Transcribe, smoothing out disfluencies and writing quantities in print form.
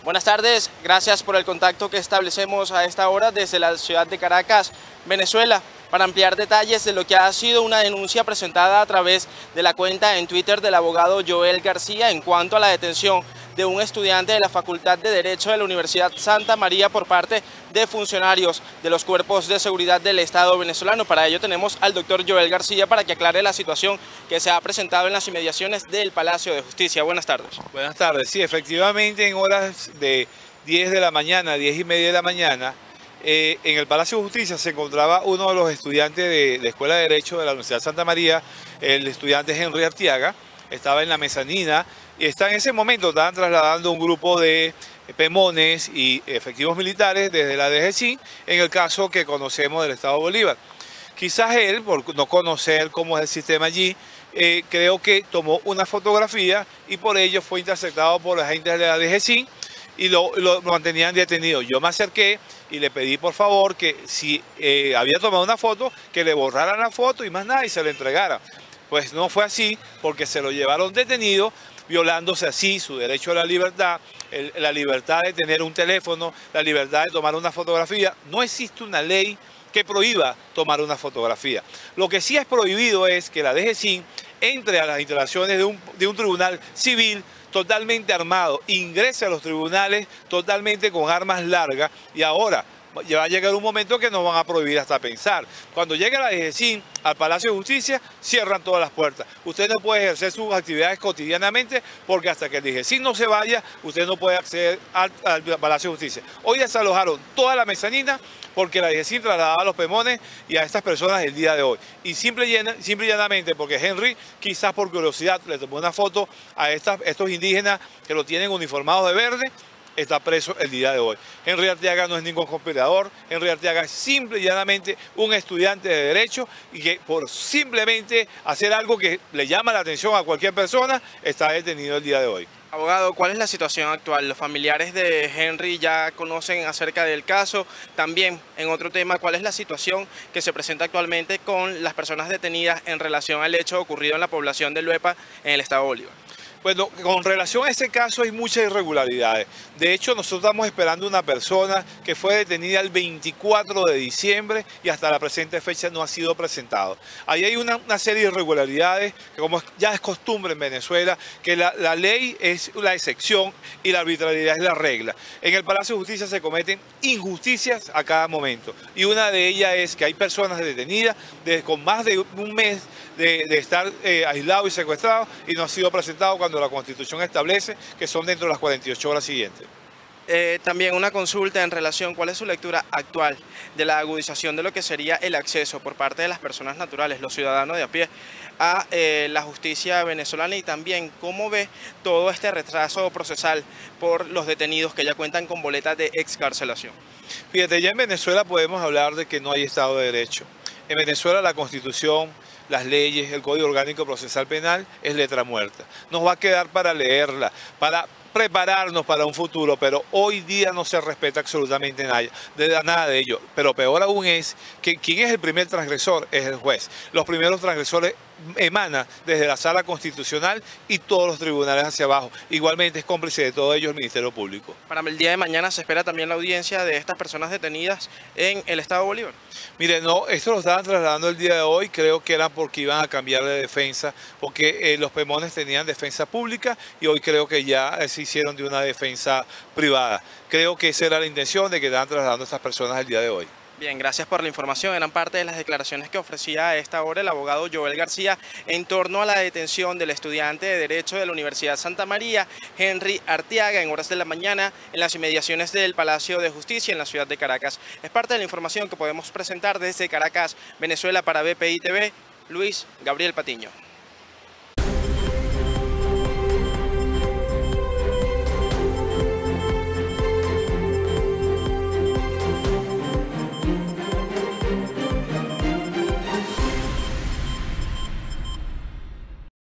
Buenas tardes, gracias por el contacto que establecemos a esta hora desde la ciudad de Caracas, Venezuela, para ampliar detalles de lo que ha sido una denuncia presentada a través de la cuenta en Twitter del abogado Joel García en cuanto a la detención de un estudiante de la Facultad de Derecho de la Universidad Santa María por parte de funcionarios de los cuerpos de seguridad del Estado venezolano. Para ello tenemos al doctor Joel García para que aclare la situación que se ha presentado en las inmediaciones del Palacio de Justicia. Buenas tardes. Buenas tardes. Sí, efectivamente en horas de 10 de la mañana, 10 y media de la mañana, en el Palacio de Justicia se encontraba uno de los estudiantes de la Escuela de Derecho de la Universidad Santa María, el estudiante Henry Arteaga. Estaba en la mezanina y en ese momento estaban trasladando un grupo de pemones y efectivos militares desde la DGCIN, en el caso que conocemos del Estado Bolívar. Quizás él, por no conocer cómo es el sistema allí, creo que tomó una fotografía y por ello fue interceptado por agentes de la DGCIN y lo mantenían detenido. Yo me acerqué y le pedí por favor que si había tomado una foto, que le borraran la foto y más nada y se la entregara. Pues no fue así, porque se lo llevaron detenido, violándose así su derecho a la libertad de tener un teléfono, la libertad de tomar una fotografía. No existe una ley que prohíba tomar una fotografía. Lo que sí es prohibido es que la DGCIN entre a las instalaciones de un tribunal civil totalmente armado, ingrese a los tribunales totalmente con armas largas y ahora va a llegar un momento que nos van a prohibir hasta pensar. Cuando llegue la DGCIN al Palacio de Justicia, cierran todas las puertas. Usted no puede ejercer sus actividades cotidianamente porque hasta que el DGCIN no se vaya, usted no puede acceder al Palacio de Justicia. Hoy desalojaron toda la mezanina porque la DGCIN trasladaba a los pemones y a estas personas el día de hoy. Y simple y llanamente porque Henry, quizás por curiosidad, le tomó una foto a estos indígenas que lo tienen uniformados de verde, está preso el día de hoy. Henry Arteaga no es ningún conspirador, Henry Arteaga es simple y llanamente un estudiante de Derecho y que por simplemente hacer algo que le llama la atención a cualquier persona, está detenido el día de hoy. Abogado, ¿cuál es la situación actual? Los familiares de Henry ya conocen acerca del caso. También, en otro tema, ¿cuál es la situación que se presenta actualmente con las personas detenidas en relación al hecho ocurrido en la población de Luepa en el Estado Bolívar? Bueno, con relación a ese caso hay muchas irregularidades. De hecho, nosotros estamos esperando una persona que fue detenida el 24 de diciembre y hasta la presente fecha no ha sido presentado. Ahí hay una serie de irregularidades que, como ya es costumbre en Venezuela, que la ley es la excepción y la arbitrariedad es la regla. En el Palacio de Justicia se cometen injusticias a cada momento y una de ellas es que hay personas detenidas con más de un mes de estar aislados y secuestrados y no ha sido presentado cuando la Constitución establece que son dentro de las 48 horas siguientes. También una consulta en relación, ¿cuál es su lectura actual de la agudización de lo que sería el acceso por parte de las personas naturales, los ciudadanos de a pie, a la justicia venezolana y también cómo ve todo este retraso procesal por los detenidos que ya cuentan con boletas de excarcelación? Fíjate, ya en Venezuela podemos hablar de que no hay Estado de Derecho. En Venezuela la Constitución, las leyes, el Código Orgánico Procesal Penal es letra muerta. Nos va a quedar para leerla, para prepararnos para un futuro, pero hoy día no se respeta absolutamente nada de ello. Pero peor aún es que quien es el primer transgresor es el juez. Los primeros transgresores emanan desde la Sala Constitucional y todos los tribunales hacia abajo. Igualmente es cómplice de todo ello el Ministerio Público. Para el día de mañana se espera también la audiencia de estas personas detenidas en el Estado Bolívar. Mire, no, esto lo estaban trasladando el día de hoy, creo que era porque iban a cambiar de defensa, porque los pemones tenían defensa pública y hoy creo que ya se hicieron de una defensa privada. Creo que esa era la intención de que estaban trasladando a estas personas el día de hoy. Bien, gracias por la información. Eran parte de las declaraciones que ofrecía a esta hora el abogado Joel García en torno a la detención del estudiante de Derecho de la Universidad Santa María, Henry Arteaga, en horas de la mañana en las inmediaciones del Palacio de Justicia en la ciudad de Caracas. Es parte de la información que podemos presentar desde Caracas, Venezuela, para BPI TV. Luis Gabriel Patiño.